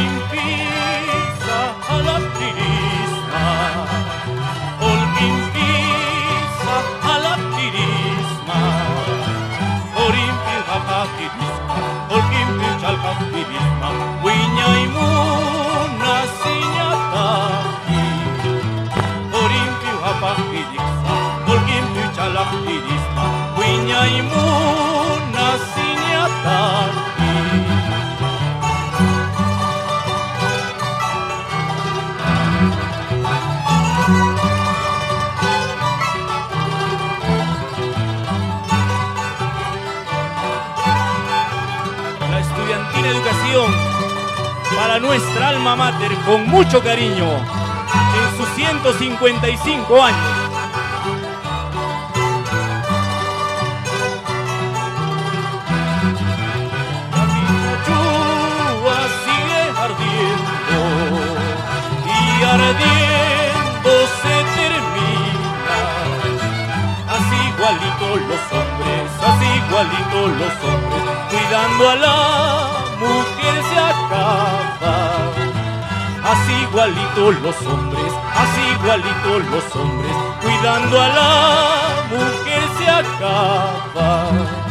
pisa a la tirisma, Holguín pisa a la tirisma, Orimpi hapatirisma, Holguín pichalca tirisma, Wiña y muna siñataki, Orimpi hapatirisma, Holguín pichalca tirisma, Wiña y muna siñataki. Estudiantil Educación para nuestra alma mater con mucho cariño en sus 155 años. La Picachúa sigue ardiendo y ardiendo se termina. Así igualitos los hombres, así igualitos los hombres, cuidando a la mujer se acaba. Así igualitos los hombres, así igualitos los hombres, cuidando a la mujer se acaba.